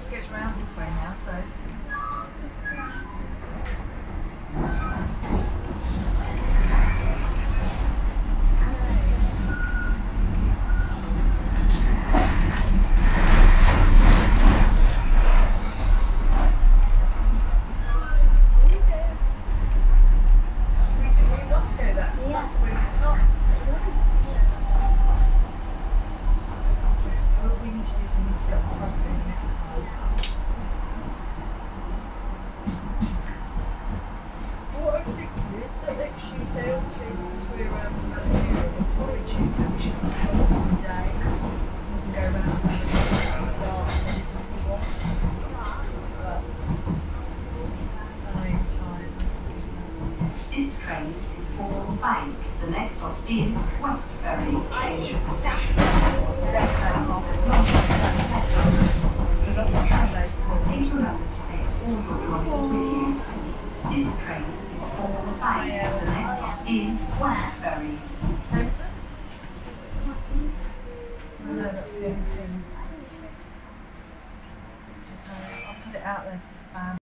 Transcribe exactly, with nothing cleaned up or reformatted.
to get around this way now, so. This train is for Bank. The next stop is West Ferry, Asia Station. Please remember to take all your belongings with you. This train is for Bank. The next stop is West Ferry. No, that's the only thing. So I'll put it out there to the fan.